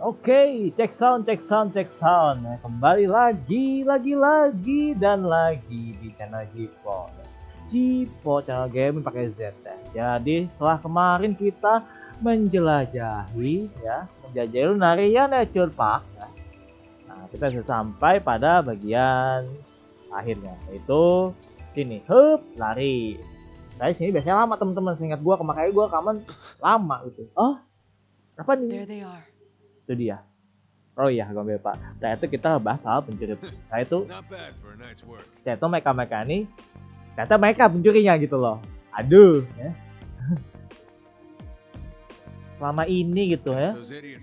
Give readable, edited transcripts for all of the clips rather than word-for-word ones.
Oke, cek sound. Nah, kembali lagi dan lagi di channel Jipo. Jipo channel gaming pakai Z ya. Jadi setelah kemarin kita menjelajahi Lunaria Nature Park ya. Nah, kita sudah sampai pada bagian akhirnya, yaitu sini, lari. Saya sini biasanya lama teman-teman, seingat gua, makanya gua rekaman lama gitu. Oh, apa nih? Itu dia. Oh iya, gue Pak. Nah itu kita bahas soal pencuri. Nah itu mereka ini kata mereka pencurinya gitu loh. Aduh ya. Selama ini gitu ya.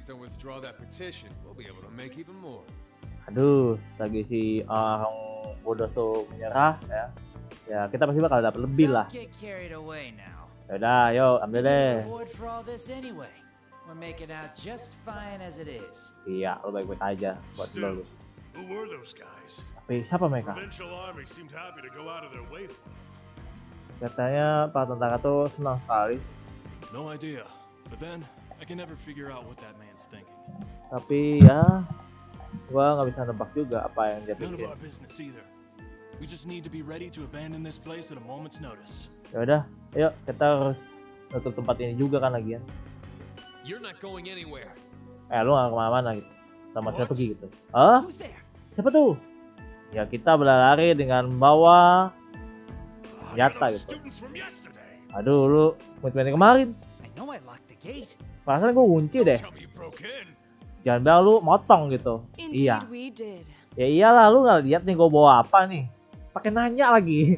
Aduh, lagi si orang bodoh tuh menyerah ya. Ya kita pasti bakal dapat lebih lah. Yaudah, yuk ambil deh. We're making out just fine as it is. Iya, lo baik-baik aja buat lo. Who were those guys? Tapi siapa mereka? Provincial Army seemed happy to go out of their way for them. Katanya para tentara tuh senang sekali. No idea, but then I can never figure out what that man's thinking. Tapi ya, gua nggak bisa nebak juga apa yang dia None of pikir. our business either. We just need to be ready to abandon this place at a moment's notice. Ya udah, ayo kita harus tutup tempat ini juga kan lagian. You're not going anywhere. Lu nggak kemana-mana gitu, sama saya pergi gitu. Siapa tuh? Ya kita berlari dengan bawa senjata gitu. Aduh, lu komitmen kemarin. Perasaan gue kunci deh. Jangan bilang lu motong gitu. Iya. Ya iyalah, lu nggak lihat nih gue bawa apa nih. Pakai nanya lagi.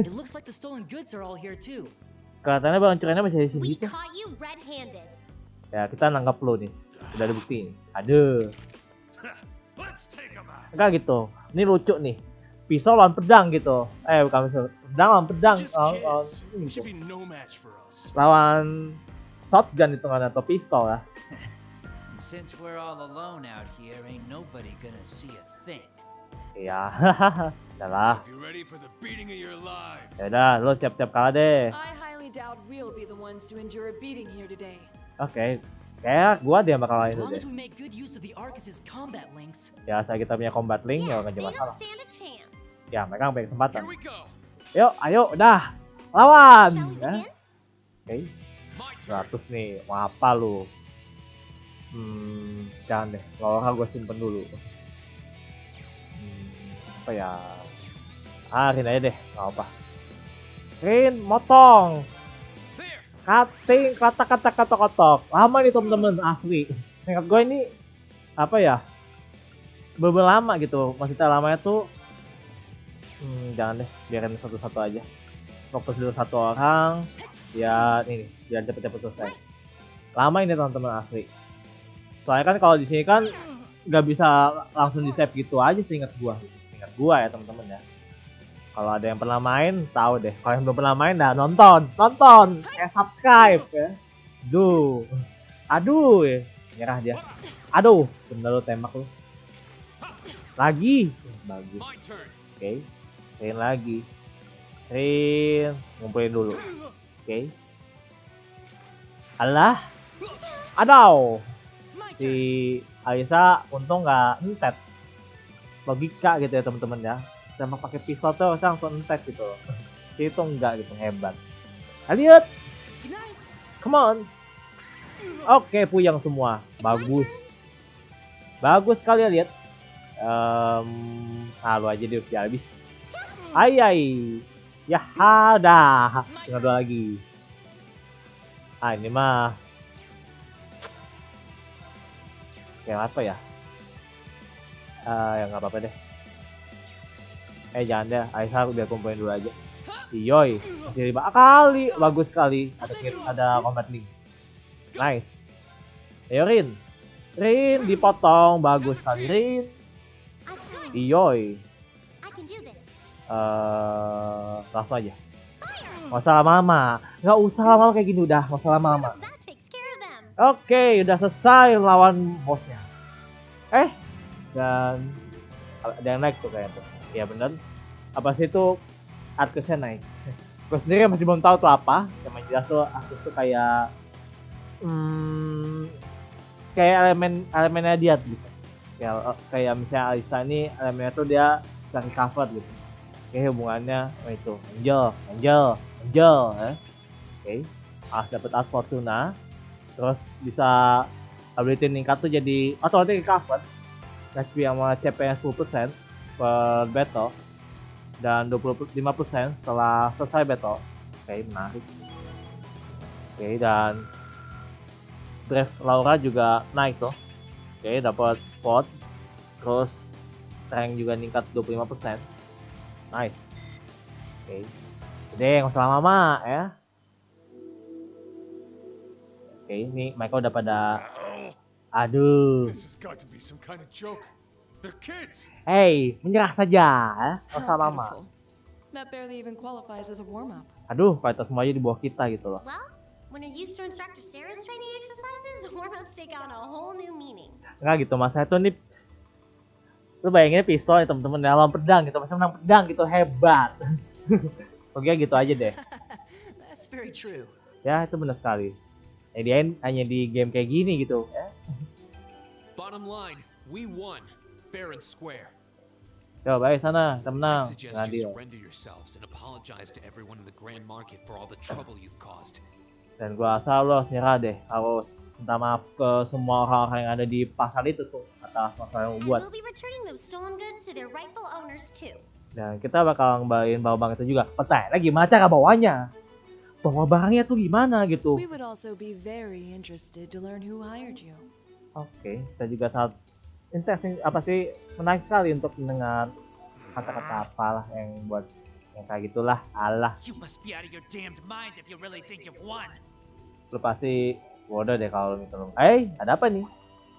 Katanya barang curiannya masih di sini. Ya kita nangkap lo nih, udah ada bukti ini. Aduh, enggak gitu. Ini lucu nih, pisau lawan pedang gitu. Bukan pisau, pedang lawan pedang. Lawan shotgun itu kan atau pistol ya. Since we're all alone out here, ain't nobody gonna see a thing. Iya, udahlah. Ya udah, lo siap-siap kalah deh. Oke, kayak gua dia bakal lain deh. Ya, saya kita punya combat link ya nggak masalah. Ya, mereka punya kesempatan. Yuk, ayo, udah, lawan. Ya. Oke, 100 nih, mau apa lu? Jangan deh, kalau gue simpen dulu. Apa ya? Rin aja deh, nggak apa. Rin, motong. Cutting, kotok. Lama nih temen-temen, asli. Ingat gue ini apa ya? Beberapa lama gitu. Maksudnya lamanya tuh jangan deh, biarin satu-satu aja. Fokus dulu satu orang. Ya ini, biar cepet-cepet selesai. Lama ini teman-teman, asli. Soalnya kan kalau di sini kan nggak bisa langsung di save gitu aja sih, ingat gua ya teman-teman ya. Kalau ada yang pernah main, tahu deh. Kalau yang belum pernah main, dah nonton, subscribe ya. Aduh, ya. Nyerah dia. Aduh, bener lu tembak lu. Lagi, bagus. Oke, Rin lagi. Rin, ngumpulin dulu. Oke. Alah, aduh. Si Alisa untung nggak entet. Logika gitu ya teman-teman ya. Sama pakai pistol tuh langsung entek gitu loh. Itu enggak gitu, hebat. Lihat, come on. Oke, puyang semua, bagus sekali ya, lihat. Lu aja dia udah habis. Ya ada, tinggal 2 lagi. Ini mah yang apa ya? Ya nggak apa-apa deh. Jangan deh, Aisyah biar kumpulin dulu aja. Yoi, masih 5 kali, bagus sekali. Ada combat link. Nice. Ayo Rin dipotong, bagus sekali Rin. Yoi. Langsung aja. Nggak usah lama-lama, kayak gini udah, nggak usah lama-lama. Oke, udah selesai lawan bosnya. Dan ada yang naik tuh kayak tuh. Ya bener, apa sih itu Arcusnya naik. Gue sendiri masih belum tahu tuh apa. Yang jelas tuh Arcus tuh kayak kayak elemennya dia gitu. Kayak misalnya Alisa ini elemennya tuh dia bisa recover gitu. Kayak hubungannya itu Angel ya. Oke. Dapat As Fortuna. Terus bisa ability meningkat tuh jadi otomatis recover. HP sama CP nya 10% per battle dan 25% setelah selesai battle. Oke, menarik. Oke, dan Drive Laura juga naik tuh. Oke, dapat spot. Terus rank juga meningkat 25%. Nice. Oke. Jadi nggak usah lama ya. Oke, ini mereka udah pada aduh. This has got to be some kind of joke. They're kids. Hey, menyerah saja ya. Nggak usah How lama. pitiful. That barely even qualifies as a warm-up. Aduh, kualitas semuanya di bawah kita gitu loh. Well, when you're used to Instructor Sarah's training exercises, warm-ups take on a whole new meaning. Enggak gitu, mas saya tuh nih. Lu bayangin pistol ya temen-temen dalam pedang gitu, masih menang pedang gitu, hebat. Pokoknya gitu aja deh. That's very true. Ya, itu benar sekali. Dia hanya di game kayak gini gitu. Bottom line, we won. Fair and square. Yo, baik sana, kita menang. I suggest Nggak you adil. surrender yourselves and apologize to everyone in the Grand Market for all the trouble you've caused. Dan gua rasa lo harus nyerah deh. Harus minta maaf ke semua orang-orang yang ada di pasar itu tuh atas masalah yang And buat. we'll be returning those stolen goods to their rightful owners too. Dan kita bakal ngembalin barang itu juga. Pertanyaannya gimana cara bawanya? Bawa barangnya tuh gimana gitu. We would also be very interested to learn who hired you. Oke, kita juga sangat interesting, menarik sekali untuk mendengar kata-kata apalah yang buat yang kayak gitulah. Allah, You must be out of your damned minds if you really think you've won. lu pasti bodoh deh kalau gitu. Ada apa nih?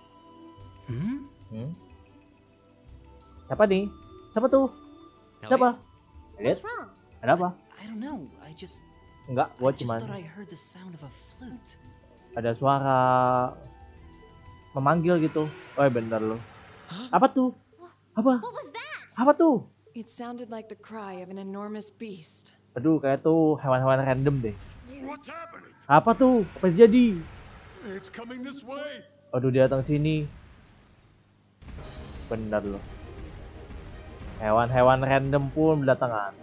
Siapa nih? Siapa tuh? Siapa? Lihat, What's wrong? ada apa? I don't know. I just Enggak, I gua just cuman thought I heard the sound of a flute. ada suara memanggil gitu. Oh bener lu. Apa tuh? Apa? What was that? Apa tuh? It sounded like the cry of an enormous beast. Aduh, kayak tuh hewan-hewan random deh. What's happening? Apa tuh? Apa yang jadi? It's coming this way. Aduh, dia datang sini. Bener loh. Hewan-hewan random pun berdatangan.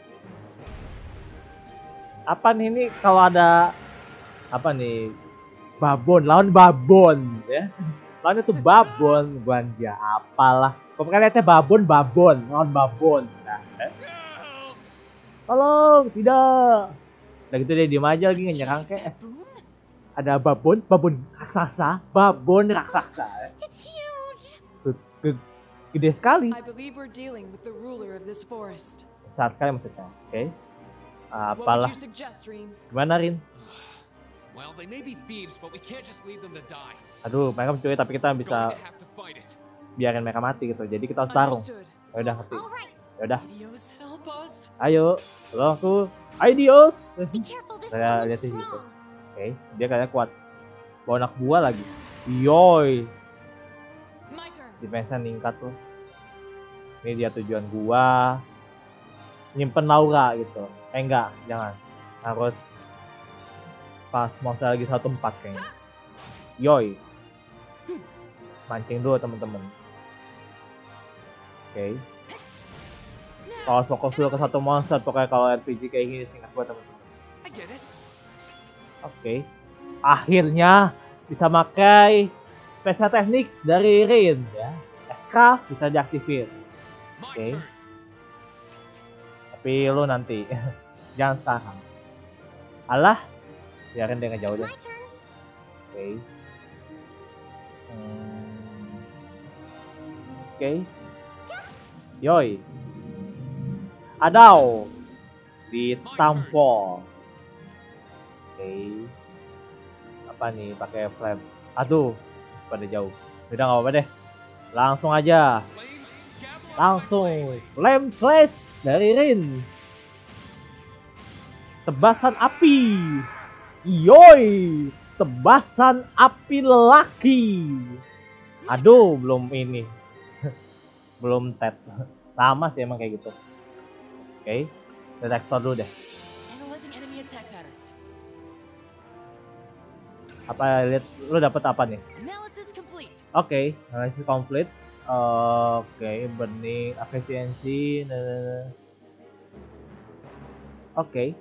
Apa nih ini kalau ada apa nih? Babon, lawan babon ya. Lawan itu babon, ganja apalah. Pokoknya lihatnya babon, lawan babon. Nah, tolong, tidak. Udah gitu dia diem aja lagi nyerang kayak. Ada babon raksasa, It's huge. Gede sekali. I believe we're dealing with the ruler of this forest. Saat sekali maksudnya. Oke. What Apalah. would you suggest, Rin? Gimana, Rin? Well, they may be thieves, but we can't just leave them to die. Aduh, mereka mencuri tapi kita We're bisa going to have to fight it. biarin mereka mati gitu. Jadi kita harus tarung. Understood. Ya udah ngerti. All right. Ya udah. Dios, help us. Ayo, tolong aku. Adios. Be careful. This Saya one lihat looks sih gitu. strong. Oke, dia kayaknya kuat. Bawa anak buah lagi. Yoi, My turn. defense-nya meningkat tuh. Ini dia tujuan gua. Nyimpen Laura gitu. Enggak, jangan. Harus pas monster lagi satu tempat kayaknya. Yoi. Mancing dulu temen-temen. Oke. Kalau fokus dulu ke satu monster, pokoknya kalau RPG kayak gini singkat gua temen-temen. I get it. Oke. Akhirnya bisa pakai spesial teknik dari Rin ya. SK bisa diaktifin. My Okay. turn. Tapi lu nanti jangan sekarang. Alah, biarin dia ngejauh It's deh. my turn. Oke. Oke. Yoi. Adau. Ditampol. Oke. Apa nih pakai flame? Aduh, pada jauh. Udah nggak apa-apa deh. Langsung aja. Flames, gather Langsung around my blade. flame slash dari Rin. Tebasan api. Yoi. Tebasan api lelaki. Aduh, belum ini. Belum tet. Sama sih emang kayak gitu. Oke. Detektor dulu deh. Analyzing enemy attack patterns. Apa lihat lu dapat apa nih? Analysis Oke, analisis konflik. Oke, benih efisiensi. Oke.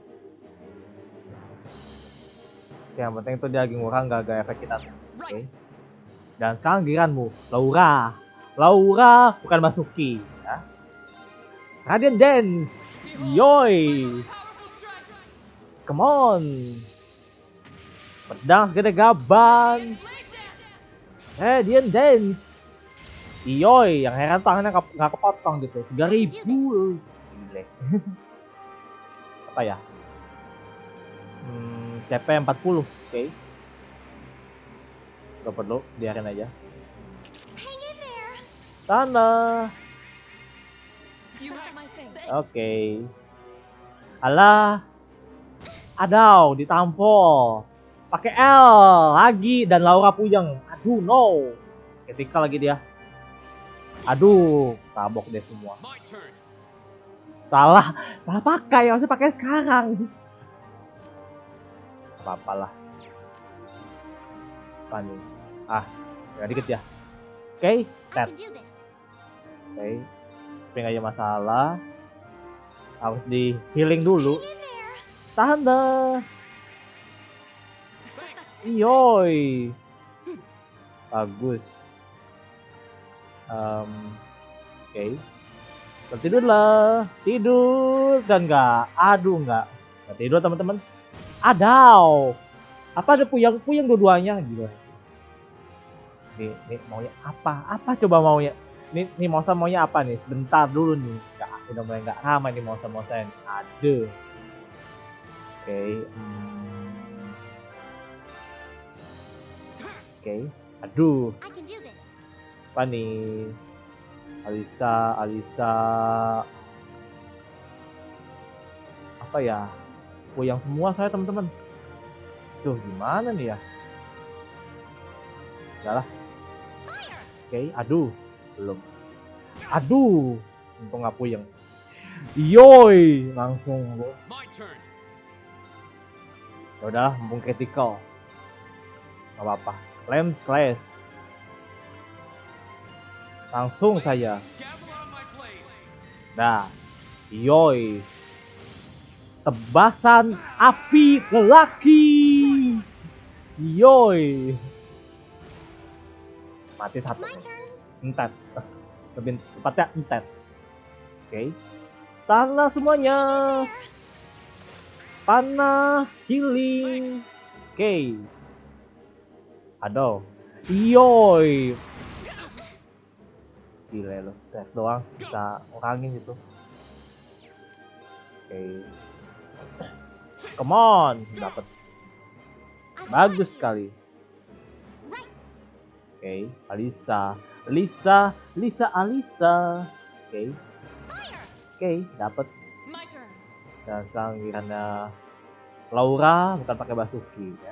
Yang penting itu dia lagi ngurang gak efek kita. Oke. Dan sekarang giliranmu, Laura. Laura bukan Masuki. Ya. Radiant Dance. Yoi. Come on. Pedang gede gaban. Radiant Dance. Yoi. Yang heran tangannya gak kepotong gitu. 3000. Gile. Apa ya? CP 40. Oke. Gak perlu, biarin aja. Tanah. Oke. Alah. Adau ditampol. Pakai L lagi dan Laura puyeng. Aduh no. Ketika lagi dia. Aduh, tabok deh semua. Salah pakai, harusnya pakai sekarang. Apa-apalah. Apa nih? Tinggal dikit ya. Oke, tet. Oke, tapi nggak ada masalah. Harus di healing dulu. Tahan dah. Yoi. Bagus. Oke. Tidur lah. Tidur dan nggak. Aduh nggak tidur teman-teman. Adau. Apa ada puyeng dua-duanya gitu. Nih maunya apa? Apa coba maunya? Nih Mosa maunya apa nih? Sebentar dulu nih. Udah mulai nggak ramai nih Mosa ini. Aduh. Oke. Oke. Aduh. Apa nih? Alisa. Apa ya? Puyeng semua saya teman-teman. Tuh gimana nih ya? Udah lah. Oke, aduh. Belum. Aduh. Untung nggak puyeng. Yoi. Langsung. Ya udahlah, mumpung critical. Gak apa-apa. Flame slash. Langsung saja. Dah. Yoi. Tebasan api lelaki. Yoi. Mati satu. Entet. Lebih tepatnya entet. Oke. Tanah semuanya. Panah healing. Oke. Aduh. Yoi. Gila lo. Tes doang. Bisa ngurangin gitu. Oke. Come on, dapat. Bagus sekali. Oke, Alisa. Oke, dapat. Dan sekarang karena Laura bukan pakai Basuki ya.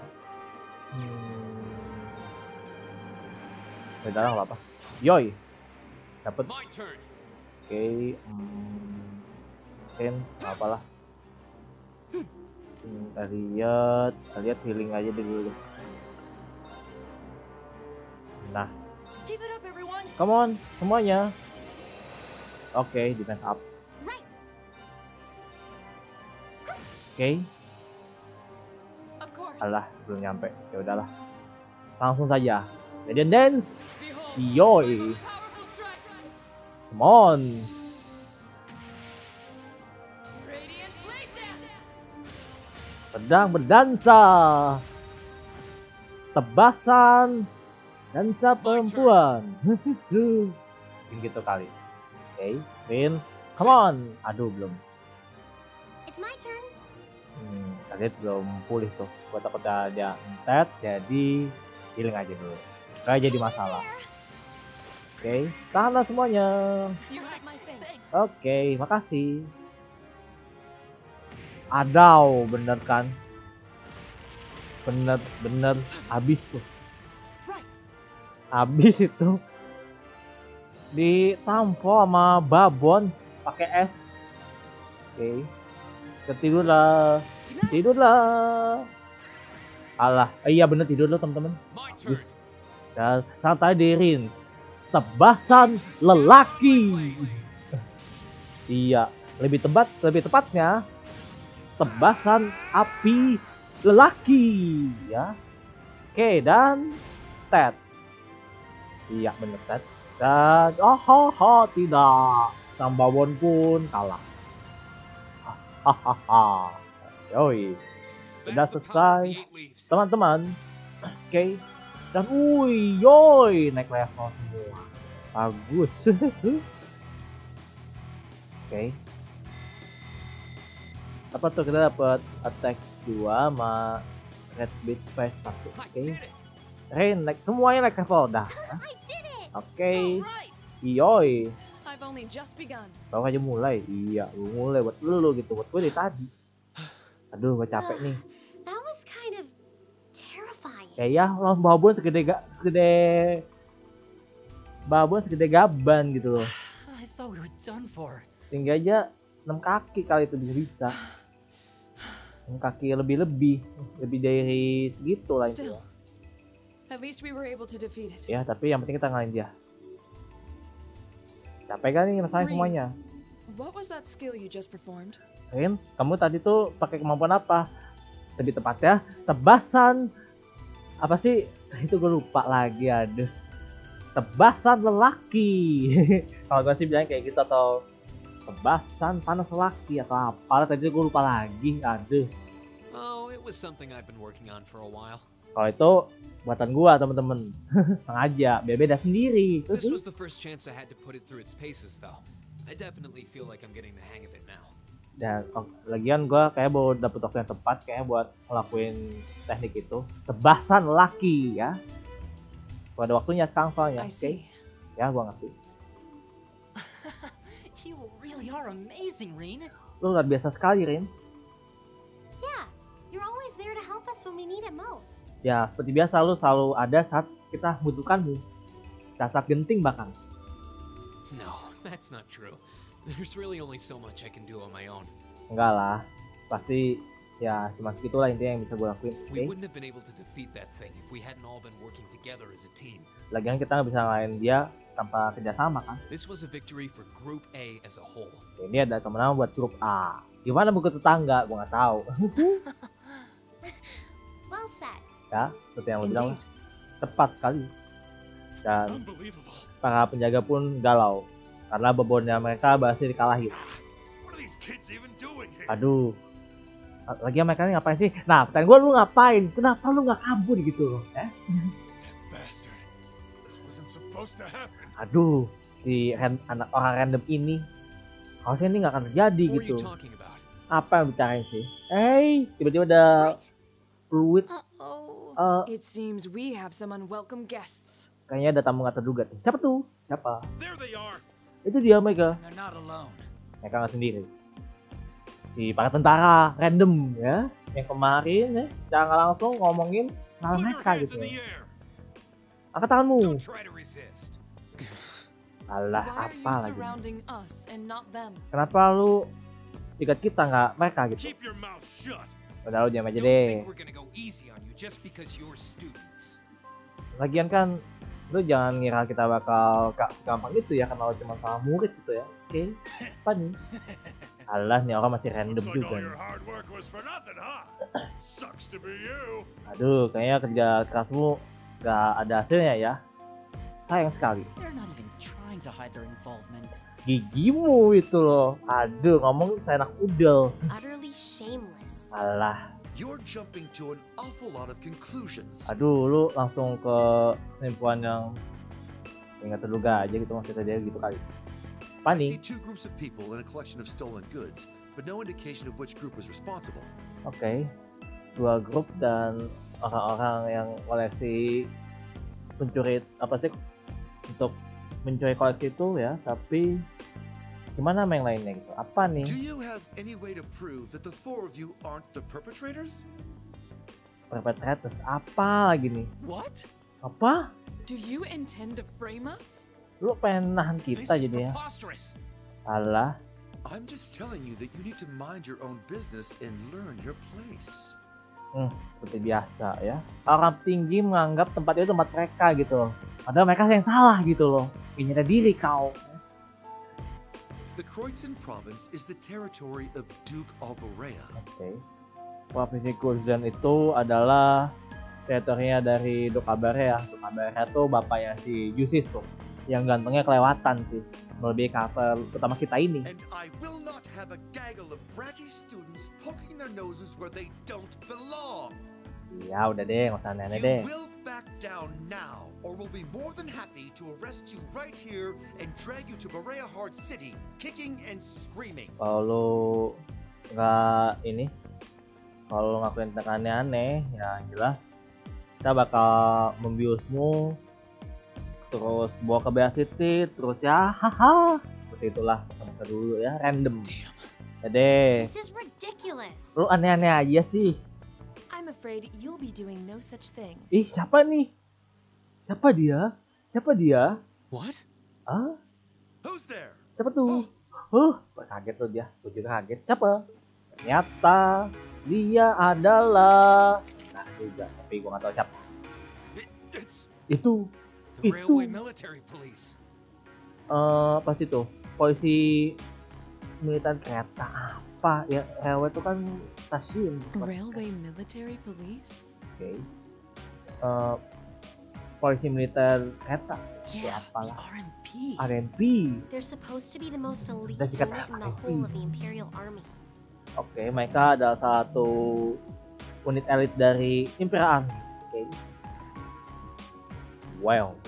Udah nggak apa-apa. Yoi, dapat. Oke, apalah. Lihat healing aja dulu. Nah, come on semuanya. Oke, defense up. Oke. Alah, belum nyampe. Ya udahlah. Langsung saja. Radiant Dance. Yoi. Come on. Pedang berdansa. Tebasan dansa perempuan. Mungkin gitu kali. Oke, Win. Come on. Aduh, belum. It's my turn. Tadi belum pulih tuh. Gua takut ada entet, jadi healing aja dulu. Gak jadi masalah. Oke, tahanlah semuanya. Oke, makasih. Adau, bener kan? Bener habis tuh. Habis itu. Ditampol sama babon pakai es. Oke. Tidurlah. Alah, iya bener tidur loh teman-teman. Dan santai Rin, tebasan lelaki. Iya, lebih tepatnya tebasan api lelaki ya. Oke, dan Ted. Iya bener Ted. Dan tidak, Sang Bawon pun kalah. Hahaha. Yoi. Sudah selesai teman-teman. Oke. Dan yoi, naik level semua. Bagus. Oke. Apa tuh, kita dapat attack 2 sama red beat face 1. Oke. Rain naik, semuanya naik level dah. Oke. Yoi. I've only just begun. Baru aja mulai. Iya, lu mulai buat lu gitu, buat gue dari tadi. Aduh, gue capek nih. That was kind of terrifying. Ya, lawan babon segede gaban gitu loh. I thought we were done for. Tinggi aja 6 kaki kali itu bisa. 6 kaki lebih dari segitu lah itu. Still, at least we were able to defeat it. Ya, tapi yang penting kita ngalahin dia. Capek kan nih rasanya semuanya. What was that skill you just performed? Rin, kamu tadi tuh pakai kemampuan apa? Lebih tepatnya tebasan apa sih? Itu gue lupa lagi, aduh. Tebasan lelaki. Kalau gue sih bilang kayak gitu, atau tebasan panas lelaki atau apa? Tadi gue lupa lagi, aduh. Oh, it was something I've been working on for a while. Kalau itu buatan gua temen-temen. Sengaja, beda sendiri. This was the first chance I had to put it through its paces, though. I definitely feel like I'm getting the hang of it now. Dan lagian gua kayak baru dapet waktu yang tepat kayak buat ngelakuin teknik itu. Tebasan laki ya. Gua ada waktunya sekarang soalnya. I Oke. see. Ya gua ngerti. You really are amazing, Rin. Lu luar biasa sekali, Rin. Yeah, you're always there to help us when we need it most. Ya seperti biasa lu selalu ada saat kita membutuhkanmu. Saat genting bahkan. No, that's not true. There's really only so much I can do on my own. Enggak lah. Pasti ya cuma segitulah intinya yang bisa gua lakuin. We Oke. wouldn't have been able to defeat that thing if we hadn't all been working together as a team. Lagian kita nggak bisa ngalahin dia tanpa kerjasama kan. This was a victory for Group A as a whole. Ini ada kemenangan buat grup A. Gimana buku tetangga? Gua nggak tahu. Well said. Ya, seperti yang lo bilang Indeed. tepat sekali. Dan Unbelievable. para penjaga pun galau karena bebonnya mereka berhasil dikalahin. What are these kids even doing here? Aduh, lagi mereka ini ngapain sih? Nah, pertanyaan gue, lu ngapain? Kenapa lu nggak kabur gitu loh? That bastard. This wasn't supposed to happen. Aduh, si anak orang random ini harusnya ini nggak akan terjadi What are gitu. you talking about? Apa yang bicarain sih? Tiba-tiba ada What? fluid. It seems we have some unwelcome guests. Kayaknya ada tamu nggak terduga nih. Siapa tuh? Siapa? There they are. Itu dia mereka. They're not alone. Mereka nggak sendiri. Si para tentara random ya, yang kemarin ya, secara nggak langsung ngomongin malah Put your mereka hands gitu. in the Ya. air. Angkat tanganmu. Don't try to resist. Alah, Why are you apa lagi? surrounding us and not them? Kenapa lu ikat kita nggak mereka gitu? Keep your mouth shut. Udah lu diam aja Don't deh. think we're gonna go easy on you just because you're students. Lagian kan lu jangan ngira kita bakal gampang gitu ya karena lu cuma sama murid gitu ya. Oke, apa nih? Alah, nih orang masih random Looks like juga all nih. your hard work was for nothing, huh? Sucks to be you. Aduh, kayaknya kerja kerasmu gak ada hasilnya ya. Sayang sekali. They're not even trying to hide their involvement. Gigimu itu loh. Aduh, ngomong seenak udel. Utterly shameless. Alah, You're jumping to an awful lot of conclusions. aduh, lu langsung ke kesimpulan yang nggak terduga aja gitu, maksudnya dia gitu kali. Apa I see nih? two groups of people and a collection of stolen goods, but no indication of which group was responsible. Oke, dua grup dan orang-orang yang koleksi pencuri apa sih untuk mencuri koleksi itu ya, tapi gimana sama yang lainnya gitu? Apa nih? Do you have any way to prove that the four of you aren't the perpetrators? Perpetrators apa lagi nih? What? Apa? Do you intend to frame us? Lu pengen nahan This kita is jadi ya? preposterous. Alah, I'm just telling you that you need to mind your own business and learn your place. Seperti biasa ya. Orang tinggi menganggap tempat itu tempat mereka gitu. Padahal mereka yang salah gitu loh. Ini diri kau. The Kreuzin province is the territory of Duke Alvarea. Oke. Provinsi Kreuzin itu adalah teritorinya dari Duke Alvarea. Duke Alvarea tuh bapaknya si Jusis tuh. Yang gantengnya kelewatan sih. Melebihi karakter utama kita ini. And I will not have a gaggle of bratty students poking their noses where they don't belong. Ya udah deh, nggak usah aneh-aneh deh. You will back down now, or we'll be more than happy to arrest you right here and drag you to Berea Hard City, kicking and screaming. Kalau lu nggak kalau lu ngakuin tindakan aneh-aneh, ya jelas kita bakal membiusmu, terus bawa ke Berea City, terus ya haha, seperti itulah masa dulu ya, random. Ya deh, This is ridiculous. lu aneh-aneh aja sih. I'm afraid you'll be doing no such thing. Ih, siapa nih? Siapa dia? Siapa dia? What? Ah, Who's there? siapa tuh? Kaget tuh dia. Gue juga kaget. Siapa? Ternyata dia adalah. Nah juga, tapi gue nggak tahu siapa. It's Itu. The Itu. Railway Military Police. Pas itu polisi militer kereta apa? Ya, railway itu kan stasiun. bukan Railway Military Police? Oke. Polisi militer kereta. Yeah, apalah. RMP. RMP. They're supposed to be the most elite That's got unit in the RMP. whole of the Imperial Army. Oke, mereka adalah satu unit elit dari Imperial Army. Oke. Wow.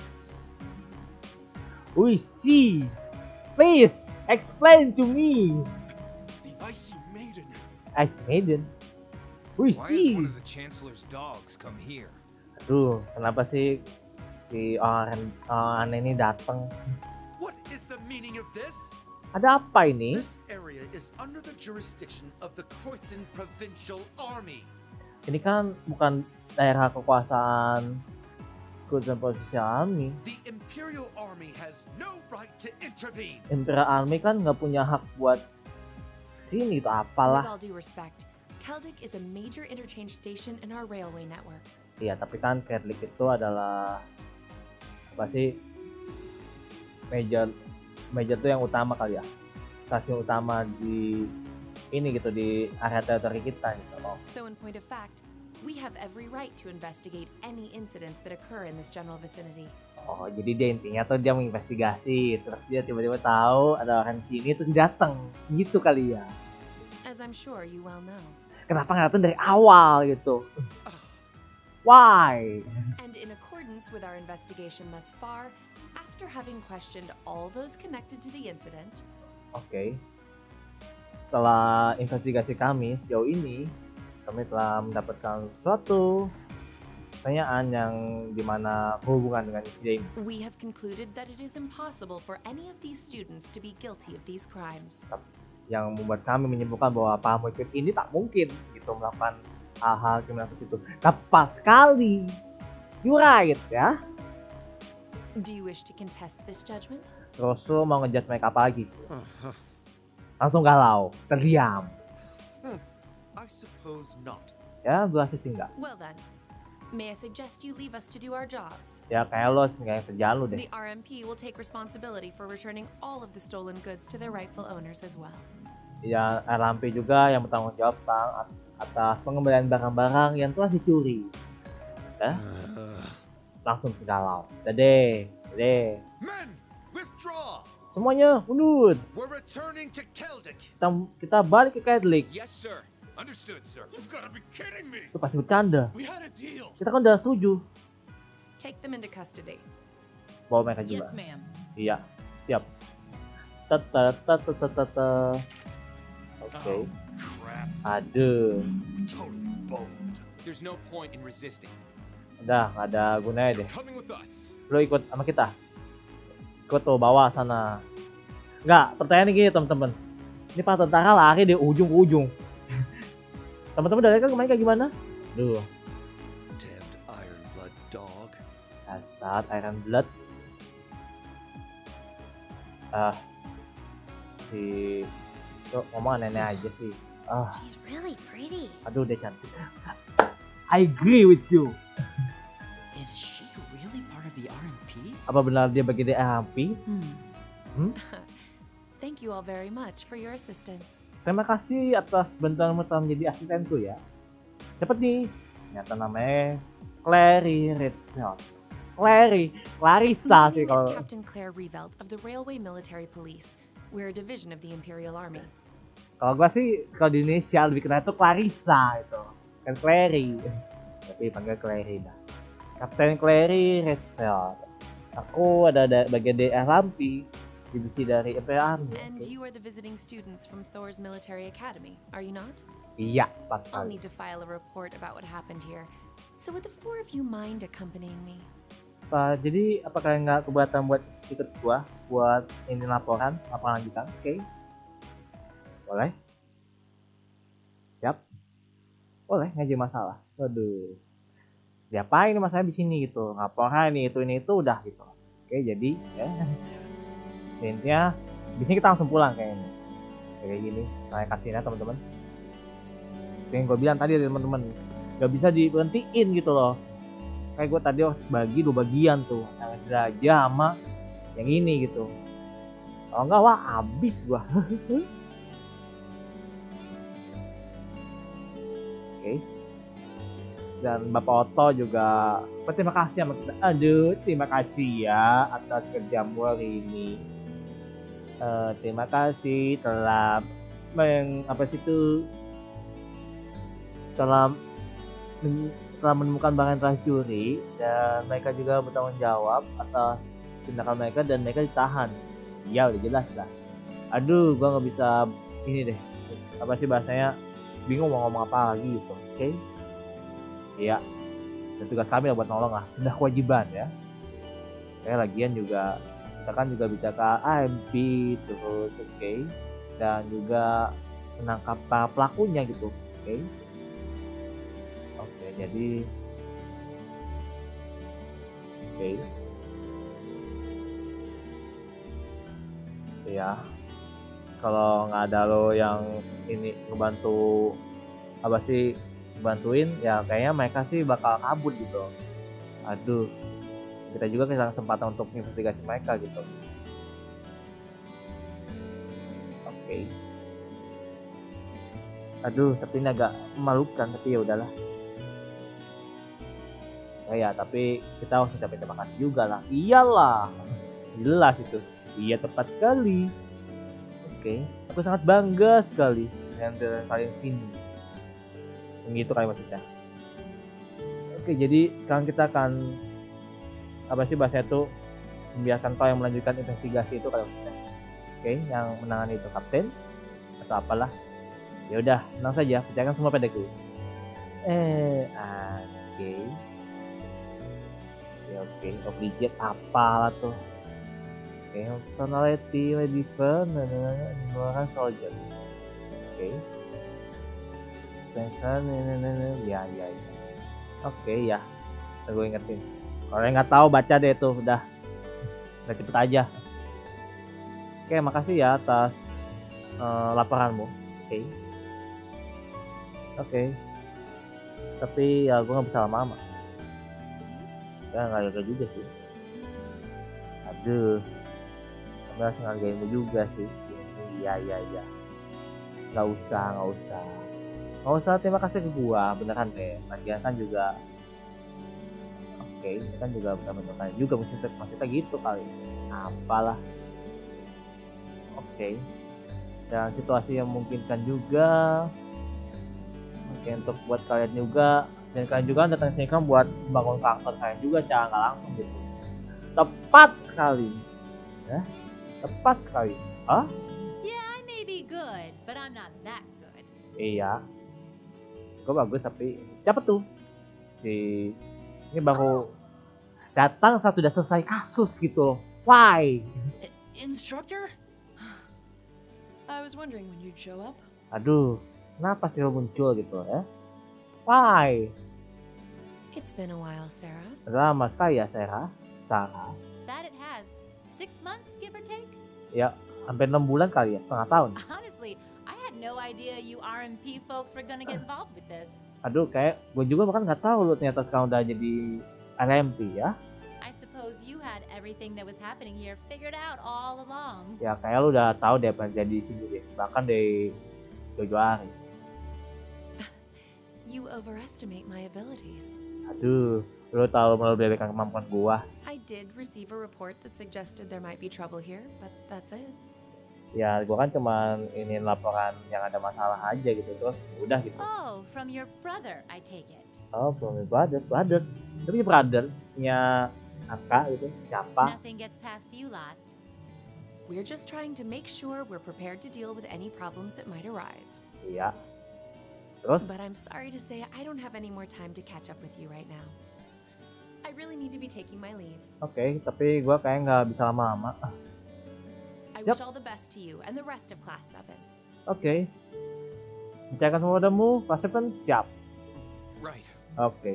We see. Please explain to me. The Icy Maiden. Ice Maiden. We Why see. has one of the Chancellor's dogs come here? Aduh, kenapa sih si orang aneh ini datang? what is the meaning of this? Ada apa ini? This area is under the jurisdiction of the Kreuzin Provincial Army. Ini kan bukan daerah kekuasaan Kreuzin Provincial Army. The Imperial Army has no right to intervene. Imperial Army kan nggak punya hak buat sini itu With apalah. all due respect, Keldic is a major interchange station in our railway network. Iya, tapi kan Kedlik itu adalah apa sih? Major tuh yang utama kali ya. Stasiun utama di ini gitu di area teritori kita gitu loh. So in point of fact, we have every right to investigate any incidents that occur in this general vicinity. Oh, jadi dia intinya tuh dia menginvestigasi, terus dia tiba-tiba tahu ada orang sini terus datang gitu kali ya. As I'm sure you well know. Kenapa nggak datang dari awal gitu? Why? And in accordance with our investigation thus far, after having questioned all those connected to the incident, Oke. Setelah investigasi kami sejauh ini, kami telah mendapatkan suatu pertanyaan yang dimana berhubungan dengan insiden ini. we have concluded that it is impossible for any of these students to be guilty of these crimes. Yang membuat kami menyimpulkan bahwa Pak Muhyiddin ini tak mungkin gitu melakukan hal-hal kriminal seperti itu. Tepat sekali. You right ya. Do you wish to contest this judgment? Terus lu mau ngejudge mereka apa lagi? Langsung galau, terdiam. I suppose not. Ya, gue sih enggak. Well then, may I suggest you leave us to do our jobs? Ya kayak lo kayak kerjaan lu deh. The RMP will take responsibility for returning all of the stolen goods to their rightful owners as well. Ya, RMP juga yang bertanggung jawab atas pengembalian barang-barang yang telah dicuri. Langsung galau. Deh. Men, withdraw! Semuanya mundur. We're returning to Keldic. Kita balik ke Kedlik. Yes, sir. Understood, sir. You've got to be kidding me! Itu pasti bercanda. We had a deal. Kita kan udah setuju. Take them into custody. Bawa mereka juga. Yes, ma'am. Iya, siap. Tata. Oke. Crap. Aduh. Totally boned. There's no point in resisting. Udah, nggak ada gunanya deh. Coming with us. Lo ikut sama kita. Ikut tuh bawah sana. Enggak, pertanyaan gini teman-teman. Ini para tentara lari dari ujung ke ujung. Teman-teman dari kan kemarin kayak gimana? Duh, Damned Iron Blood dog. dasar Iron Blood. Si Cok ngomong aneh aja sih. She's really pretty. Aduh, dia cantik. I agree with you. Is she really part of the RMP? Apa benar dia bagian dari RMP? Thank you all very much for your assistance. Terima kasih atas bantuanmu telah menjadi asistenku ya. Cepet nih. Ternyata namanya Clary Redfield. Clarissa My sih name is kalau. Captain Claire Revelt of the Railway Military Police. We're a division of the Imperial Army. Kalau gua sih kalau di Indonesia lebih kenal itu Clarissa itu. Kan Clary. Tapi panggil Clary dah. Kapten Clary Redfield. Aku ada bagian dari RMP, divisi dari Imperial Army. And Oke. you are the visiting students from Thor's Military Academy, are you not? Iya, pas I'll sekali. need to file a report about what happened here. So would the four of you mind accompanying me? Jadi apakah nggak keberatan buat ikut gua buat ini laporan lanjutan? Oke. Boleh? Siap. Boleh, nggak jadi masalah. Waduh. Diapain ini masalah di sini gitu? Laporan ini itu udah gitu. Oke, jadi ya. Intinya di sini kita langsung pulang kayaknya. Kayak gini, saya kasihnya teman-teman. Yang gue bilang tadi teman-teman, nggak bisa diberhentiin gitu loh. Kayak gue tadi bagi 2 bagian tuh, yang jelajah sama yang ini gitu. Kalau enggak wah abis gua. Oke. Dan Bapak Otto juga terima kasih sama kita. Aduh, terima kasih ya atas kerjamu hari ini. Terima kasih telah telah menemukan barang yang telah dicuri, dan mereka juga bertanggung jawab atas tindakan mereka dan mereka ditahan. Ya udah jelas lah. Aduh, gua nggak bisa ini deh. Apa sih bahasanya? Bingung mau ngomong apa lagi gitu. Oke. Iya. Dan tugas kami buat nolong lah. Sudah kewajiban ya. Kayak lagian juga kita kan juga bicara AMP terus, oke. Dan juga menangkap para pelakunya gitu. Oke. Oke, jadi oke. Ya. Kalau nggak ada lo yang ini ngebantu apa sih bantuin ya kayaknya mereka sih bakal kabur gitu. Aduh, kita juga kehilangan kesempatan untuk investigasi mereka gitu. Oke. Aduh, tapi ini agak memalukan, tapi ya udahlah. Ya, tapi kita harus ucapin terima kasih juga lah. Iyalah, jelas itu. Iya, tepat sekali. Oke, aku sangat bangga sekali dengan kalian sini. Gitu kali maksudnya. Oke, jadi sekarang kita akan apa sih bahasanya tuh membiarkan kau yang melanjutkan investigasi itu kali maksudnya. Oke, yang menangani itu kapten atau apalah. Ya udah, tenang saja, percayakan semua padaku. Oke. Ya oke, obligate apalah tuh. Oke, personality, different, dan soldier. Oke. Ya. Oke ya, gue ingetin. Kalau yang nggak tahu baca deh tuh, udah cepet aja. Oke, makasih ya atas laporanmu. Oke. Tapi ya gue nggak bisa lama-lama. Ya nggak ada juga sih. Aduh, kamu harus ngargainmu juga sih. Iya. Nggak usah, terima kasih ke gua, beneran deh. Lagian kan juga oke, kan juga bukan beneran juga maksudnya gitu kali. Apalah. Oke. Dan situasi yang memungkinkan juga. Oke, untuk buat kalian juga, dan kalian juga datang sini kan buat bangun karakter kalian juga secara nggak langsung gitu. Tepat sekali. Ya, tepat sekali. Hah? Yeah, I may be good, but I'm not that good. Iya. Gue bagus tapi siapa tuh? Ini baru datang saat sudah selesai kasus gitu. Why? Instructor? I was wondering when you'd show up. Aduh, kenapa sih lo muncul gitu ya? Why? It's been a while, Sarah. Lama sekali ya, Sarah. That it has. 6 months, give or take? Ya, hampir 6 bulan kali ya, setengah tahun. Honestly, I had no idea you RMP folks were gonna get involved with this. Aduh, kayak gue juga bahkan nggak tahu lu ternyata sekarang udah jadi RMP ya. I suppose you had everything that was happening here figured out all along. Ya kayak lu udah tahu deh apa yang jadi di sini deh. Bahkan dari Jojo hari. You overestimate my abilities. Aduh, lu tahu melebihkan kemampuan gua. I did receive a report that suggested there might be trouble here, but that's it. Ya, gua kan cuman ini laporan yang ada masalah aja gitu, terus udah gitu. Oh, from your brother, I take it. Oh, from my brother. Tapi brother punya kakak gitu, siapa? Nothing gets past you lot. We're just trying to make sure we're prepared to deal with any problems that might arise. Iya. Terus? But I'm sorry to say I don't have any more time to catch up with you right now. I really need to be taking my leave. Oke, tapi gua kayak nggak bisa lama-lama. I Siap. wish all the best to you and the rest of Class 7. Oke. Mencairkan semua padamu, Class 7 siap. Right. Oke.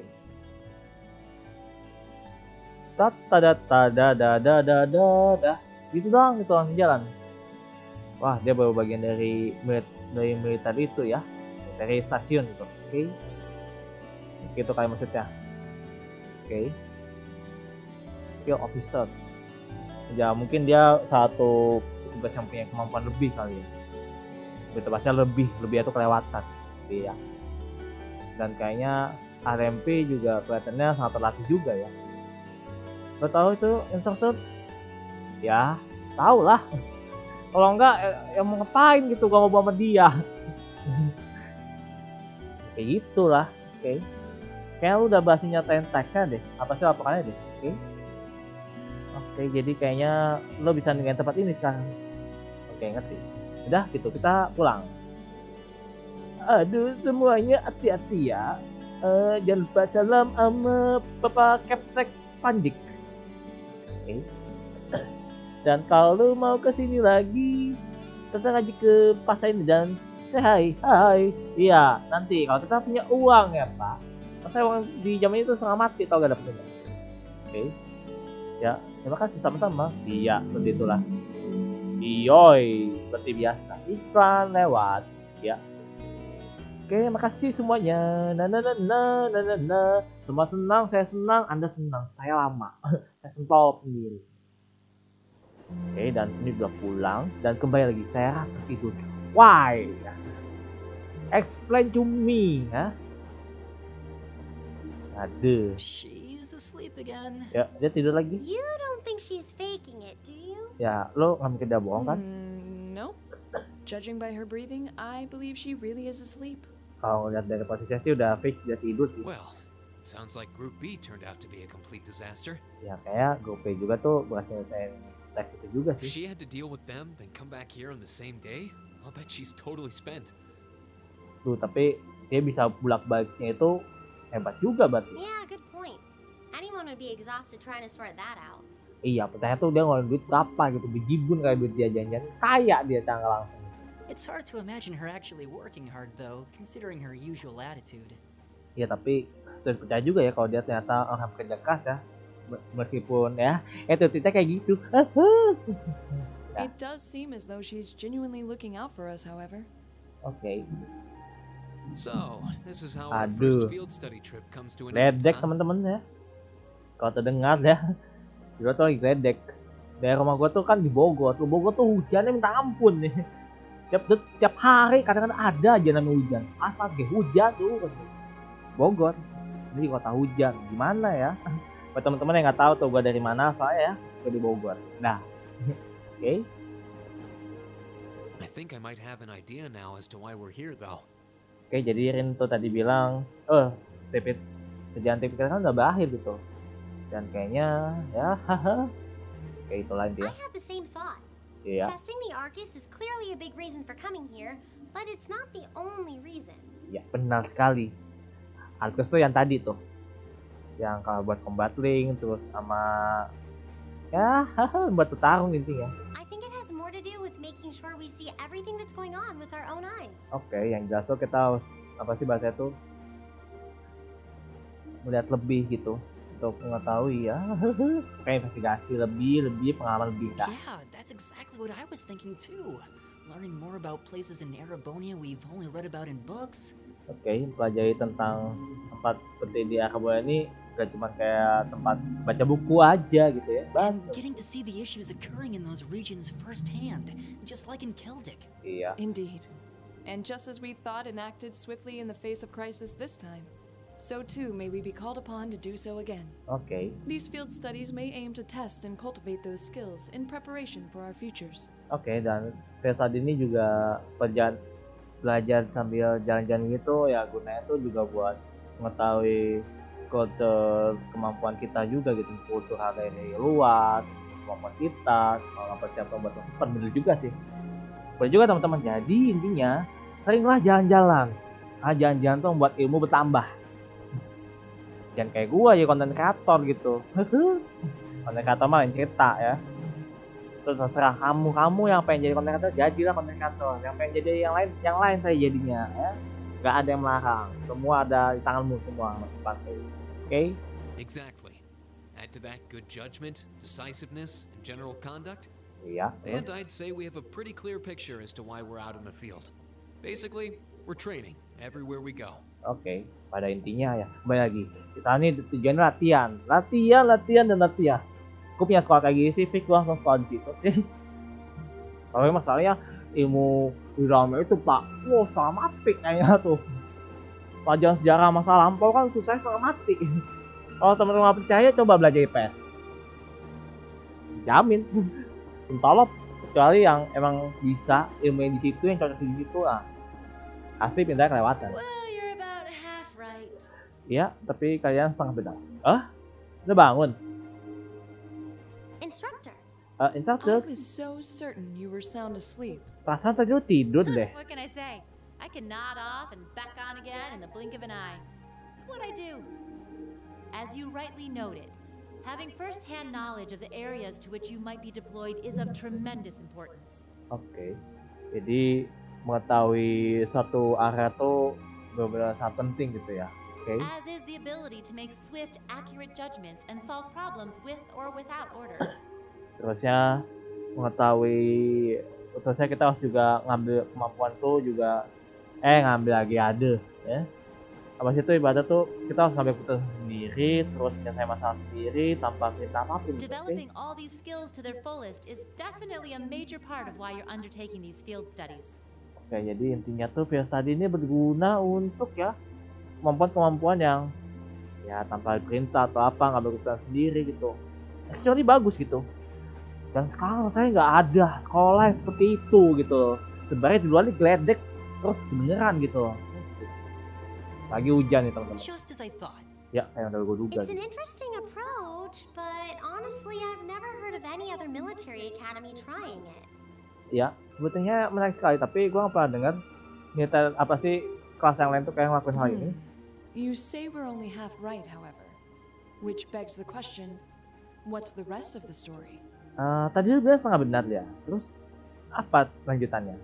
Tada. Gitu doang, gitu langsung jalan. Wah, dia baru bagian dari militer itu ya. Dari stasiun gitu. Oke. Gitu kali maksudnya. Oke. Skill officer. Ya mungkin dia satu petugas yang punya kemampuan lebih kali ya. Betapanya lebih itu kelewatan. Iya. Dan kayaknya RMP juga kelihatannya sangat terlatih juga ya. Lo tahu itu instructor? Ya, tahu lah. Kalau enggak, yang mau ngapain gitu gua mau sama dia. Kayak gitulah. Oke. Kayaknya lu udah bahas nyatain teksnya deh. Apa sih laporannya deh? Oke. Oke, jadi kayaknya lo bisa ninggalin tempat ini sekarang. Oke, ngerti. Udah gitu, kita pulang. Aduh, semuanya hati-hati ya. Jangan lupa salam sama Bapak Capsek Pandik. Oke. Dan kalau lo mau kesini lagi, tetap aja ke pasar ini dan say hai. Iya, nanti kalau kita punya uang ya Pak. Masa uang di jam ini tuh setengah mati tau gak dapetnya. Oke. Ya, terima kasih sama-sama. Iya, seperti itulah. Iyoi, seperti biasa. Iklan lewat. Ya. Oke, makasih semuanya. Semua senang, saya senang, Anda senang. Saya lama. Saya sentol sendiri. Oke, dan ini udah pulang dan kembali lagi saya rasa tidur. Why? Explain to me, ha? Aduh. She's asleep again. Ya, dia tidur lagi. You don't think she's faking it, do you? Ya, lo nggak mungkin dia bohong kan? No. Judging by her breathing, I believe she really is asleep. Kalau lihat dari posisinya sih udah fix dia tidur sih. Well, it sounds like Group B turned out to be a complete disaster. Ya kayak Grup B juga tuh berhasil nyelesain teks itu juga If sih. she had to deal with them, then come back here on the same day, I'll bet she's totally spent. Tuh, tapi dia bisa bolak-baliknya itu hebat juga berarti. Yeah, good point. Anyone would be exhausted trying to sort that out. Iya, pertanyaan tuh dia ngeluarin duit berapa gitu, bejibun kayak duit dia janjian. Kaya dia tanggal langsung. It's hard to imagine her actually working hard though, considering her usual attitude. Iya, tapi sudah percaya juga ya kalau dia ternyata orang kerja keras ya. Meskipun ya, kita kayak gitu. It does seem as though she's genuinely looking out for us, however. Oke. So, this is how our Aduh. first field study trip comes to an end, Ledek huh? teman-teman ya. Kalau terdengar ya. Dulu tuh lagi ledek. Dari rumah gua tuh kan di Bogor. Tuh Bogor tuh hujannya minta ampun nih. Tiap hari kadang-kadang ada aja namanya hujan. Asal kayak hujan tuh. Bogor. Ini kota hujan. Gimana ya? Buat teman-teman yang nggak tahu tuh gua dari mana, saya gua di Bogor. Nah. Oke. I think I might have an idea now as to why we're here though. Oke, jadi Rin tuh tadi bilang, kerjaan TV kan udah berakhir gitu. Dan kayaknya ya kayak itulah intinya. I had the same thought. Iya. Testing the Arcus is clearly a big reason for coming here, but it's not the only reason. Ya, benar sekali. Arcus tuh yang tadi tuh. Yang kalau buat combat link terus sama ya buat petarung intinya. I think it has more to do with making sure we see everything that's going on with our own eyes. Oke, yang jelas tuh kita harus apa sih bahasa itu? Melihat lebih gitu untuk mengetahui ya. Kayak investigasi lebih pengalaman lebih dah. Yeah, that's exactly what I was thinking too. Learning more about places in Erebonia we've only read about in books. Oke, pelajari tentang tempat seperti di Akabola ini gak cuma kayak tempat baca buku aja gitu ya. And getting to see the issues occurring in those regions firsthand, just like in Keldic. Iya. Indeed. And just as we thought and acted swiftly in the face of crisis this time, so too may we be called upon to do so again. Oke. These field studies may aim to test and cultivate those skills in preparation for our futures. Oke, dan saya saat ini juga belajar sambil jalan-jalan gitu ya, gunanya tuh juga buat mengetahui kultur kemampuan kita juga gitu, kultur ada ini luas, kemampuan kita, kalau persiapan buat super bener juga sih. Bener juga teman-teman. Jadi intinya seringlah jalan-jalan. Jalan-jalan tuh membuat ilmu bertambah. Jangan kayak gua ya konten kreator gitu. Konten kreator mah cerita ya. Terus terserah kamu yang pengen jadi konten kreator, jadilah konten kreator. Yang pengen jadi yang lain saya jadinya ya. Gak ada yang melarang. Semua ada di tanganmu semua masih pakai. Okay? Exactly. Add to that good judgment, decisiveness, and general conduct. Iya. And I'd say we have a pretty clear picture as to why we're out in the field. Basically, we're training everywhere we go. Oke, pada intinya ya, kembali lagi. Kita ini tujuannya latihan. Aku punya sekolah kayak gini sih, fix langsung sekolah di situ sih. Tapi masalahnya ilmu di dalamnya itu pak, wow sama mati kayaknya tuh. Pelajaran sejarah masa lampau kan susah setengah mati. Kalau teman-teman nggak percaya coba belajar IPS. Jamin. Entahlah, kecuali yang emang bisa ilmu di situ, yang cocok di situ lah. Pasti pindah kelewatan. Well, you're about half right. Iya, tapi kalian setengah benar. Udah bangun. Instructor. Instructor. I was so certain you were sound asleep. Perasaan tadi lu tidur deh. What can I say? I can nod off and back on again in the blink of an eye. It's what I do. As you rightly noted, having first-hand knowledge of the areas to which you might be deployed is of tremendous importance. Oke. Jadi mengetahui satu area tuh benar-benar sangat penting gitu ya. Oke. As is the ability to make swift, accurate judgments and solve problems with or without orders. Terusnya terusnya kita harus juga ngambil kemampuan tuh juga ngambil lagi ada ya. Habis itu ibadah tuh kita harus ngambil keputusan sendiri, terus menyelesaikan masalah sendiri tanpa minta apapun. Developing all these skills to their fullest is definitely a major part of why you're undertaking these field studies. Oke, jadi intinya tuh field study ini berguna untuk ya kemampuan yang ya tanpa perintah atau apa, ngambil keputusan sendiri gitu. Actually bagus gitu. Dan sekarang saya nggak ada sekolah yang seperti itu gitu. Sebenarnya di luar geledek terus beneran gitu. Lagi hujan nih teman-teman. Just as I thought. Ya, kayak udah gue duga. It's an interesting approach, but honestly, I've never heard of any other military academy trying it. Ya, sebetulnya menarik sekali, tapi gue nggak pernah dengar militer apa sih kelas yang lain tuh kayak ngelakuin hal ini. You say we're only half right, however, which begs the question, what's the rest of the story? Tadi lu bilang setengah benar ya. Terus apa lanjutannya?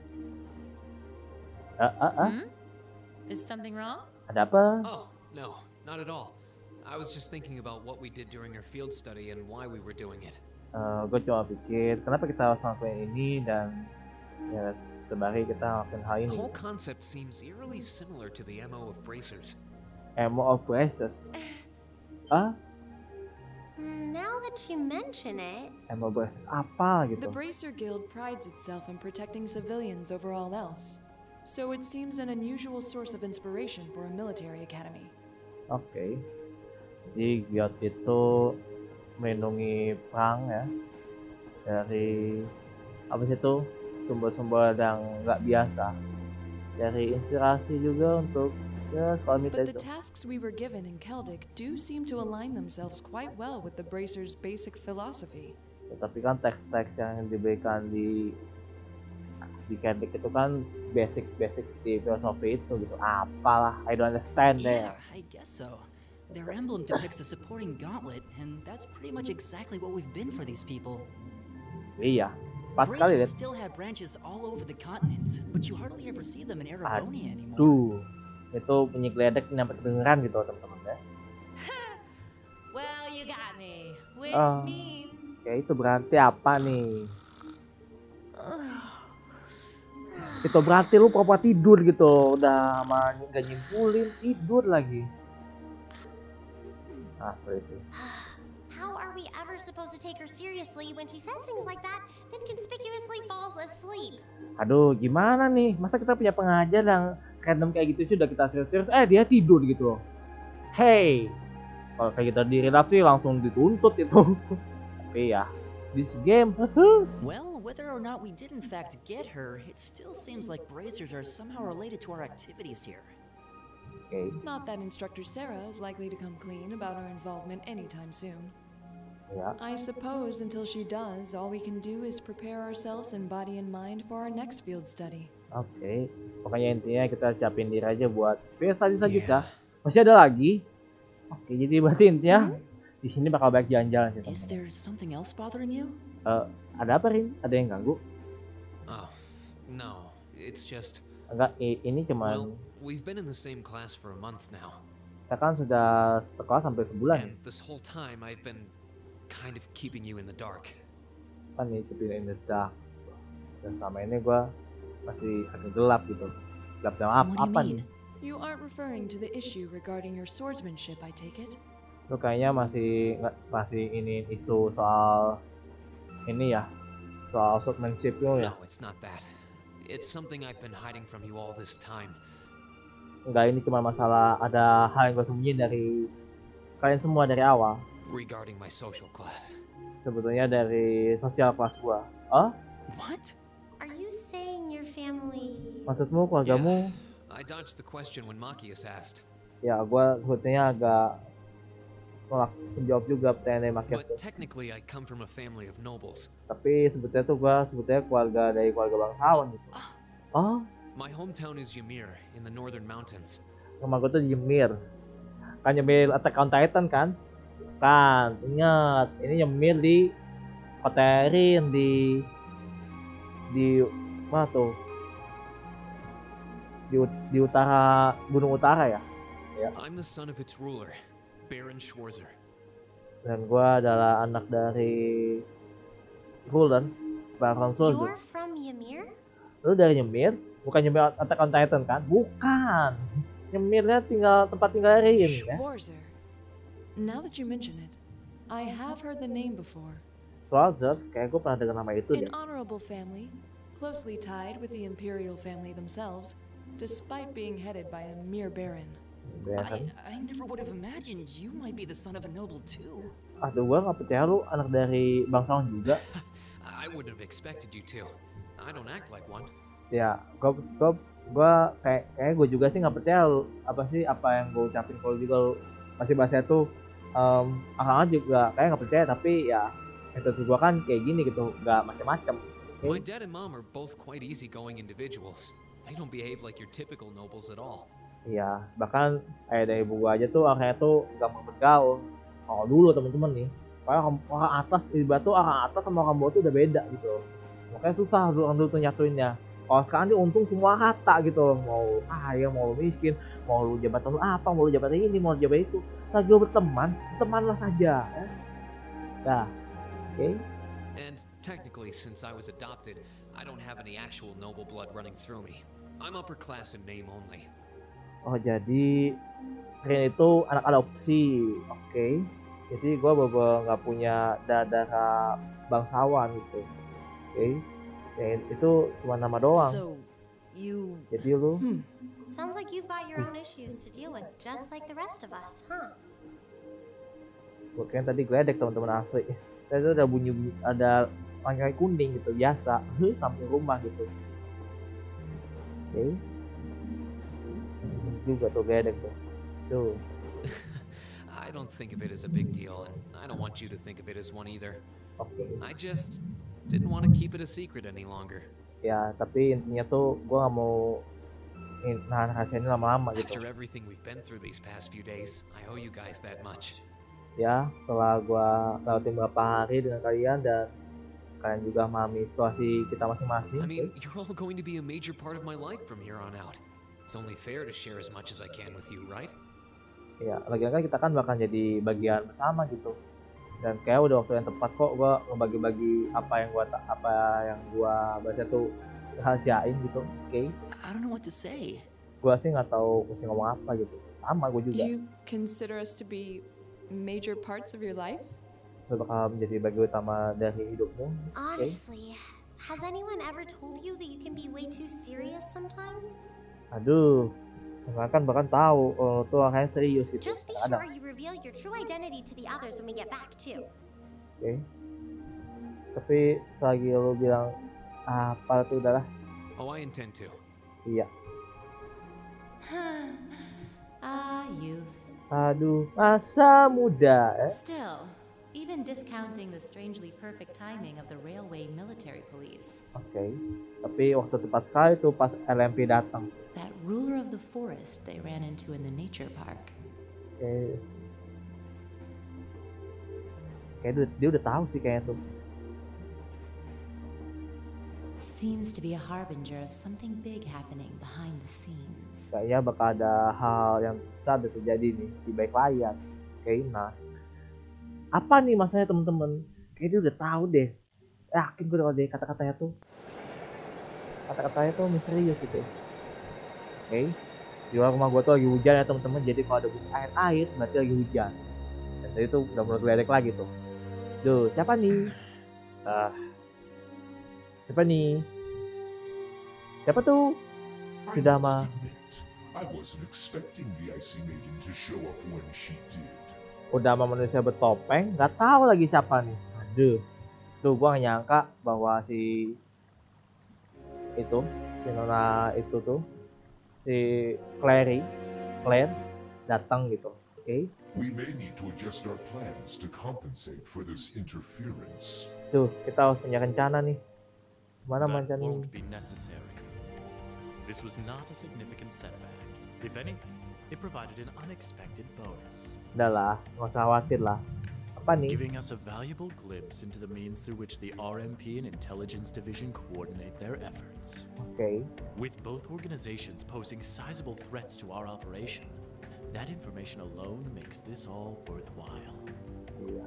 Is something wrong? Ada apa? Oh, no, not at all. I was just thinking about what we did during our field study and why we were doing it. Gue cuma pikir kenapa kita harus ngelakuin ini dan ya sembari kita ngelakuin hal ini. The whole concept seems eerily similar to the MO of bracers. MO of bracers? Now that you mention it, MO bracers apa gitu? The Bracer Guild prides itself in protecting civilians over all else. So it seems an unusual source of inspiration for a military academy. Oke. Jadi guild itu melindungi perang ya dari apa sih itu sumber-sumber yang nggak biasa, dari inspirasi juga untuk ya sekolah militer. But the tasks we were given in Keldic do seem to align themselves quite well with the Bracer's basic philosophy. Ya, tapi kan teks-teks yang diberikan di Keldic itu kan basic di filosofi itu gitu. Apalah, I don't understand deh. Yeah, I guess so. Their emblem depicts a supporting gauntlet, and that's pretty much exactly what we've been for these people. Iya, pas sekali Bracers deh. still have branches all over the continents, but you hardly ever see them in Erebony anymore. Tuh, itu bunyi geledek nyampe kedengeran gitu teman-teman ya. Well, you got me. Which means... Ya itu berarti apa nih? Itu berarti lu pura tidur gitu, udah nggak nyimpulin, tidur lagi. Asli sih. How are we ever supposed to take her seriously when she says things like that, then conspicuously falls asleep? Aduh, gimana nih? Masa kita punya pengajar yang random kayak gitu sih udah kita serius-serius, dia tidur gitu loh. Hey, kalau kayak kita di real sih langsung dituntut itu. Tapi ya, this game. Well, whether or not we did in fact get her, it still seems like bracers are somehow related to our activities here. Okay. Not that Instructor Sarah is likely to come clean about our involvement anytime soon. Yeah. I suppose until she does, all we can do is prepare ourselves in body and mind for our next field study. Oke. Pokoknya intinya kita siapin diri aja buat field study selanjutnya. Masih ada lagi. Oke, jadi berarti intinya di sini bakal banyak jalan-jalan sih. Is there something else bothering you? Ada apa, Rin? Ada yang ganggu? Oh, no. It's just... Enggak, ini cuman... Well, we've been in the same class for a month now. Kita kan sudah sekolah sampai sebulan. And this whole time I've been kind of keeping you in the dark. Kan nih, keeping in the dark. Dan selama ini gue masih agak gelap gitu. Gelap dalam apa nih? You aren't referring to the issue regarding your swordsmanship, I take it? Lu kayaknya masih ini isu soal ini ya, soal swordsmanship lu ya. No, it's not that. It's something I've been hiding from you all this time. Enggak, ini cuma masalah ada hal yang gue sembunyiin dari kalian semua dari awal. Regarding my social class. Sebetulnya dari sosial kelas gua. Oh? What? Are you saying your family? Maksudmu keluargamu? Yeah, I dodged the question when Machias asked. Ya, gua sebetulnya agak menjawab juga pertanyaan dari Machias. But technically I come from a family of nobles. Tapi sebetulnya tuh gua keluarga dari keluarga bangsawan gitu. Oh? My hometown is Ymir in the northern mountains. Nama gua tuh Ymir. Kan Ymir Attack on Titan kan? Kan, ingat, ini Ymir di kota Erin di mana tuh? Di utara, gunung utara ya. I'm the son of its ruler, Baron Schwarzer. Dan gua adalah anak dari ruler, Baron Schwarzer. You're from Ymir? Lu dari Ymir? Bukan Ymir Attack on Titan kan? Bukan. Ymirnya tempat tinggal Erin ya. Schwarzer. Now that you mention it, I have heard the name before. Schwarzer, kayak gue pernah dengar nama itu deh. An honorable family, closely tied with the imperial family themselves, despite being headed by a mere baron. I never would have imagined you might be the son of a noble too. Aduh, gue gak percaya lu anak dari bangsawan juga. I wouldn't have expected you to. I don't act like one. Ya, gue kayak gue juga sih nggak percaya lu, apa yang gue ucapin kalau juga lu masih bahasa itu. Akang juga kayak nggak percaya, tapi ya itu gue kan kayak gini gitu, nggak macam-macam. My dad and mom are both quite easygoing individuals. They don't behave like your typical nobles at all. Iya, bahkan kayak dari ibu gue aja tuh akhirnya tuh gampang bergaul. Kalau dulu temen-temen nih, kayak orang atas ibarat tuh orang atas sama orang bawah tuh udah beda gitu. Makanya susah orang dulu tuh nyatuinnya. Kalau sekarang dia untung semua rata gitu, mau kaya, mau miskin, mau lu jabatan lu apa, mau lu jabatan ini, mau lu jabatan itu. Saat lu berteman, temanlah saja. Ya. Nah, oke. And technically, since I was adopted, I don't have any actual noble blood running through me. I'm upper class in name only. Oh, jadi Rin itu anak adopsi, oke. Jadi gue nggak punya darah bangsawan gitu, oke. Ya, itu cuma nama doang. So, you... Jadi lu Sounds like you've got your own issues to deal with, just like the rest of us, huh? gue kira tadi gledek teman-teman asli. Tadi udah bunyi ada rangkai kuning gitu biasa, samping rumah gitu. Oke. Juga tuh gledek tuh. Tuh. I don't think of it as a big deal, and I don't want you to think of it as one either. Oke. I just didn't want to keep it a secret any longer. Ya, tapi intinya tuh gue nggak mau nahan rahasia ini lama-lama gitu. After everything we've been through these past few days, I owe you guys that much. Ya, setelah gue lewatin beberapa hari dengan kalian dan kalian juga memahami situasi kita masing-masing. I mean, you're all going to be a major part of my life from here on out. It's only fair to share as much as I can with you, right? Ya, lagian kan kita kan bakal jadi bagian bersama gitu. Dan kayak udah waktu yang tepat kok gue ngebagi-bagi apa yang gua baca tuh rahasiain gitu. Oke. I don't know what to say. Gua sih nggak tahu mesti ngomong apa gitu. Sama gue juga. You consider us to be major parts of your life? Lu bakal menjadi bagian utama dari hidupmu. Oke. Honestly, has anyone ever told you that you can be way too serious sometimes? Aduh. Kan bahkan tahu tuh orangnya serius gitu. Just be Ada. sure you reveal your true identity to the others when we get back too. Oke. Tapi selagi lu bilang apa tuh udahlah. Oh, I intend to. Iya. Youth. Aduh, masa muda. Still, even discounting the strangely perfect timing of the railway military police. Oke. Tapi waktu tepat sekali tuh pas LMP datang. That ruler of the forest they ran into in the nature park. Oke. Kayak dia udah tahu sih kayaknya tuh. Seems to be a harbinger of something big happening behind the scenes. Kayaknya bakal ada hal yang besar yang terjadi nih di balik layar. Oke, nah. Apa nih masalahnya temen-temen? Kayaknya dia udah tahu deh. Yakin gue kalau dia kata-katanya tuh. Kata-katanya tuh misterius gitu. Oke. Di luar rumah gue tuh lagi hujan ya temen-temen. Jadi kalau ada air-air berarti lagi hujan. Dan tadi tuh udah mulai geledek lagi tuh. Duh, siapa nih? Siapa nih? Siapa tuh? Sudah mah. I wasn't expecting the Icy Maiden to show up when she did. Udah sama manusia bertopeng, nggak tahu lagi siapa nih. Aduh. Tuh gua nggak nyangka bahwa si Nona itu tuh si Claire datang gitu. Oke. We may need to adjust our plans to compensate for this interference. Tuh, kita harus punya rencana nih. Mana That rencana? won't be necessary. This was not a significant setback. If anything, it provided an unexpected bonus. Udah lah, nggak usah khawatir lah. Apa nih? Giving us a valuable glimpse into the means through which the RMP and Intelligence Division coordinate their efforts. Okay. With both organizations posing sizable threats to our operation, that information alone makes this all worthwhile. Iya.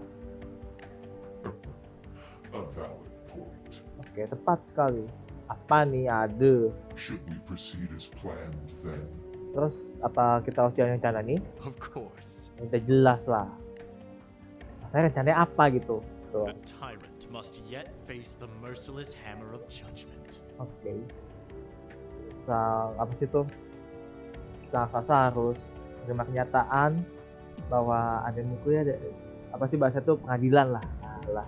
A valid point. Oke, tepat sekali. Apa nih? Ada. Should we proceed as planned then? Terus apa kita harus jalan rencana nih? Of course. Udah jelas lah. Saya rencananya apa gitu. Tuh. The tyrant must yet face the merciless hammer of judgment. Oke. Apa sih tuh? Kita harus menerima kenyataan bahwa ada muku ya, apa sih bahasa tuh, pengadilan lah. Lah.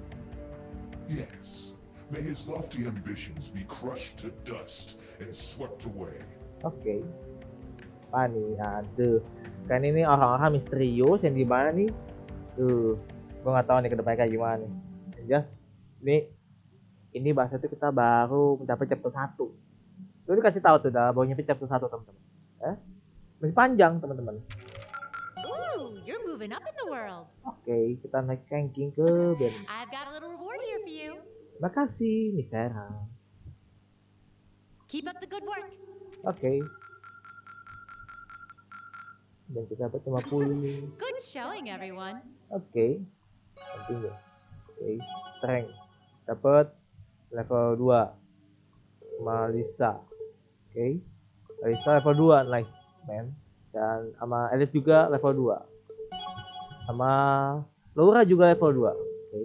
Yes. May his lofty ambitions be crushed to dust and swept away. Oke. Apa nih? Aduh. Kan ini orang-orang misterius yang di mana nih? Tuh, gue nggak tahu nih ke depannya kayak gimana nih. Just ini bahasa itu kita baru mencapai chapter 1. Lu dikasih tahu tuh dah bahwa nyampe chapter 1 teman-teman. Masih panjang teman-teman. Ooh, you're moving up in the world. Oke, kita naik ranking ke band. I've got a little reward here for you. Makasih, Miss Sarah. Keep up the good work. Oke. Dan kita dapat 50. Good showing, everyone. Oke. Continue. Oke. Strength. Dapat level 2. Malisa. Oke. Malisa level 2. Nice, man. Dan sama Elite juga level 2. Sama Laura juga level 2. Oke.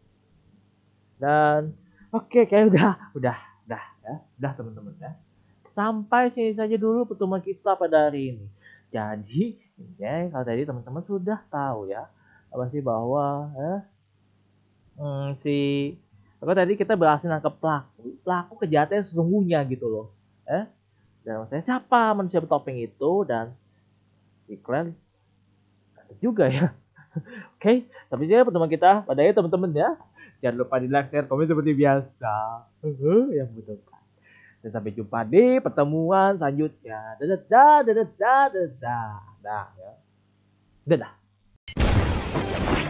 Dan oke, kayak udah teman-teman ya. Sampai sini saja dulu pertemuan kita pada hari ini. Jadi, ya, kalau tadi teman-teman sudah tahu ya, apa sih bahwa kalau tadi kita berhasil nangkep pelaku kejahatan sesungguhnya gitu loh. Dan maksudnya siapa manusia bertopeng itu, dan iklan juga ya. Oke, tapi jadi pertemuan kita pada ini teman-teman ya. Jangan lupa di like, share, komen seperti biasa. Yang butuhkan. Dan sampai jumpa di pertemuan selanjutnya. Dadah. Dadah.